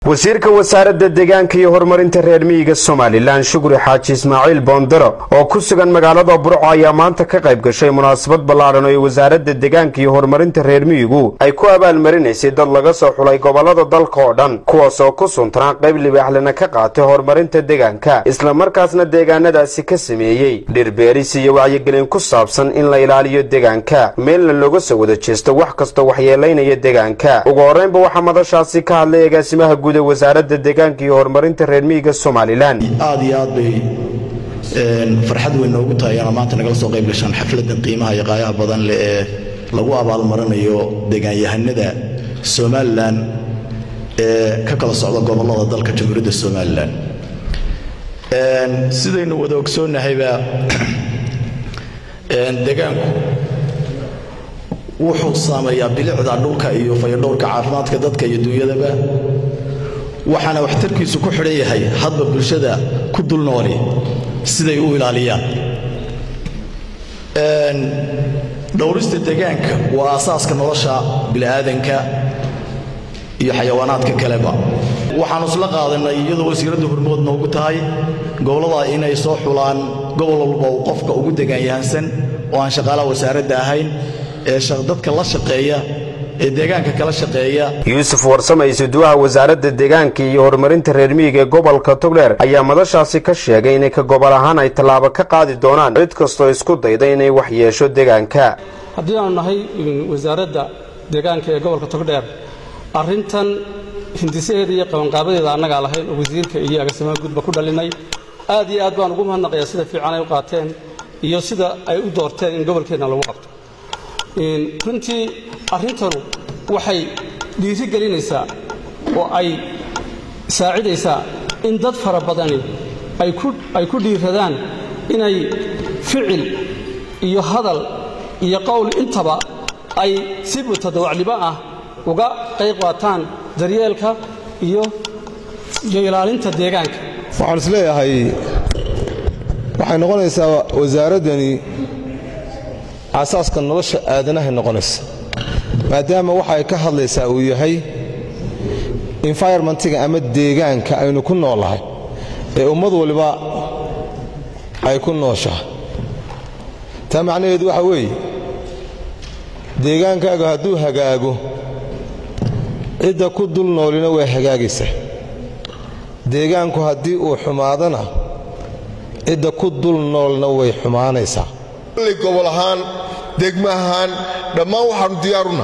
wasiirka wasaaradda deegaanka iyo horumarinta reer miyiga Soomaaliland Shukri Xaaji Ismaaciil Boondaro oo ku sugan magaalada Burco ayaa maanta ka qayb gashay munaasabad ballaaran oo wasaaradda deegaanka iyo horumarinta reer miyigu ay ku abaalmarinaysay dad laga soo xulay gobolada dalka oo dhan kuwaas oo ku suntan qayb libaaxlana ka qaatay horumarinta deegaanka isla markaasna deegaanadaasi ka sameeyay dhirbeeris iyo wacyigelin ku saabsan in la ilaaliyo deegaanka meelna looga soo wada jeesto wax kasta waxyeeleynaya deegaanka ugu horeynba waxa madashaasi ka hadlay agaasimaha guud wasaaradda deegaanka iyo horumarinta reer miyiga Soomaaliland aad iyo aad bay farxad weyn ugu tahay maanta naga soo qayb gashan xafladan qiimaha iyo qaayaha badan ee lagu abaalmarinayo deegaanyahanada Soomaaliland ee ka kala socda gobolada dalka Jamhuuriyadda Soomaaliland sidaynu wada ogsoonahay deegaanku wuxuu saameeyaa bilicda dhulka iyo fayadhowrka caafimaadka dadka iyo dunyadaba waxaana waxtarkiisu ku xidhan yahay hadba bulshada ku dul nooli siday u ilaaliyaan dhowrista deegaanka waa asaaska nolosha bini'aadanka iyo xayawaanaadka kaleba waxaanu isla qaadanay iyadoo wasiiradda hormood noogu tahay gobolada inay soo xulaan gobol walba uu qofka ugu deegaanyahansan oo aan shaqaalaha wasaaradda ahayn ee dadka la shaqeeya ee deegaanka kala shaqeeya Yuusuf Warsame Suduha wasaaradda deegaanka iyo horumarinta reer miyiga gobolka Togdheer ayaa madashaasi ka sheegay in ka gobol ahaan ay talaabo ka qaadi doonaan cid kastoo isku dayda inay wax yeesho deegaanka haddii aanu nahay wasaaradda deegaanka ee gobolka Togdheer arrintan hindiseeda iyo qabanqaabadeeda annaga lahayn wasiirka iyo agaasimaha gudba ku dhalinay aad iyo aad baan ugu mahadnaqayaa sida fiican ay u qaateen iyo sida ay u doorteen in gobolkeena lagu qabto runtii arrintanu waxay dhiiri gelinaysaa oo ay saacidaysaa in dad fara badani ay ku dhiiradaan inay ficil iyo hadal iyo qowl intaba ay si mutadawacnimo ah uga qayb qaataan daryeelka iyo ilaalinta deegaanka waxaan isleeyahay waxay noqonaysaa wasaaraddani asaaska nolosha aadanaha noqonaysa maadaama waxa ay ka hadlaysaa uu yahay environmentiga ama deegaanka aynu ku noolahay ee ummad waliba ay ku nooshahay taa macnaheedu waxa weeye deegaankaaga hadduu hagaago cidda ku dul noolina way hagaagaysaa deegaanku haddii uu xumaadana cidda ku dul noolna way xumaanaysaa gobol ahaan degmo ahaan dhammaan waxaanu diyaaruna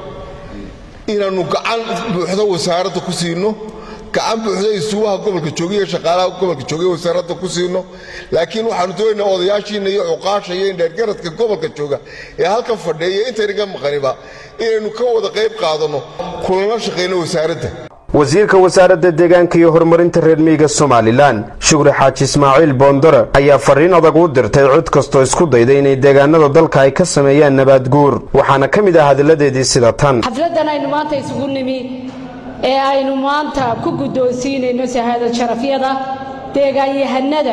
inaannu gacan buuxda wasaaradda ku siino gacan buuxda isugaha gobolka joogiya shaqaalaha gobolka joogiya wasaaradda ku siino laakiin waxaanu doonaynaa odayaashiina iyo cuqaasha iyo indheergaradka gobolka jooga ee halkan fadhiya intaynaga maqaniba inaynu ka wada qayb qaadanno kulana shaqayno wasaaradda wasiirka wasaaradda deegaanka iyo horumarinta reer miyiga Soomaaliland Shukri Xaaji Ismaaciil Boondaro ayaa fariin adag u dirtay cid kastoo isku dayda inay deegaanada dalka ay ka sameeyaan nabad guur waxaana kamid ah hadaladeedii sida tan xafladan aynu maanta isugu nimi ee aynu maanta ku guddoonsiinayno shahaadad sharafyada deegaanyahanada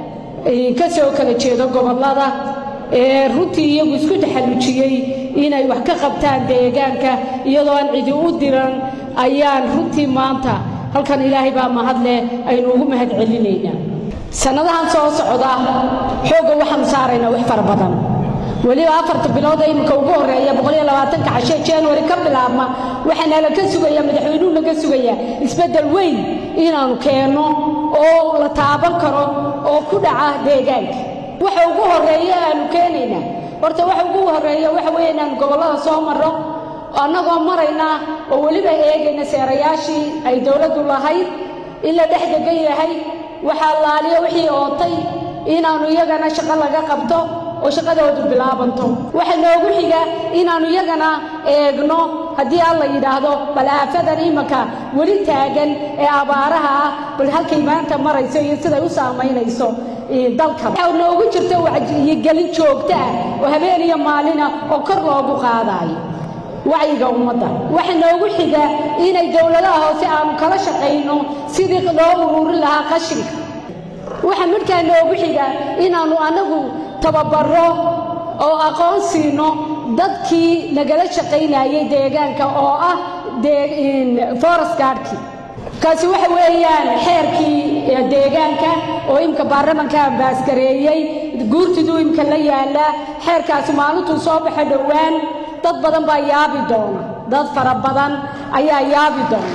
ka soo kala jeedo gobolada ee runtii iyagu isku taxallujiyay inay wax ka qabtaan deegaanka iyadoo aan cidi u diran ayaan runtii maanta halkan ilaahay baa mahadle aynu ugu mahad celinaynaa sanadahan soo socda xooga waxaan saaraynaa wax fara badan waliba 4 bilood ay imka ugu horeeya 120 cashe January ka bilaabma waxaana la ka sugayaa madaxweynuhu laga sugayaa isbedel weyn inaanu keeno oo la taaban karo oo ku dhaca deegaanka waxa ugu horeeya aanu keenaynaa horta waxa ugu horeeya waxa weeyaan gobolada soo maro annagoo marayna oo waliba eegayna seerayaashii ay dawladdu lahayd in la dhex degan yahay waxa laaliyo wixii ootay inaanu iyagana shaqo laga qabto oo shaqadoodu bilaabanto waxa noogu xiga inaanu iyagana eegno haddii alla yidhaahdo balaafadan imaka weli taagan ee abaaraha ah bal halkay maanta marayso iyo siday u saamaynayso dalka waxa noogu jirta wacyigelin joogto ah oo habeen iyo maalin oo kor loogu qaadayo wacyiga ummadda waxa noogu xiga inay dawladaha hoose aanu kala shaqayno sidii loo ururin lahaa qashinka waxa markaa noogu xiga inaanu anagu tababaro oo aqoon siino dadkii nagala shaqaynayay deegaanka oo ah forest guardki kaasi waxa weeyaan xeerkii deegaanka oo imka baarlamaanka baaskareeyay guurtidu imka la yaala xeerkaasi maalintu soo baxay dhawaan dad badan baa yaabi doona dad fara badan ayaa yaabi doona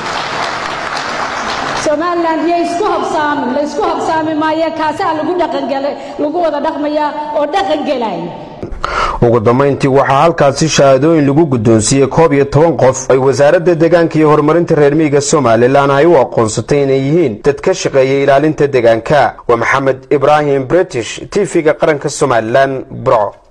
Somaliland iyo isku habsaami maayo kaasi lagu wada dhaqmaya oo dhaqan galay ugu dambeyntii waxaa halkaasi shahaadooyin lagu guddoonsiiyey 11 qof ay wasaaradda deegaanka iyo horumarinta reer miyiga Soomaaliland ay u aqoonsatay inay yihiin dad ka shaqeeya ilaalinta deegaanka. Waa Maxamed Ibrahim British TV-ga qaranka Soomaaliland Burco.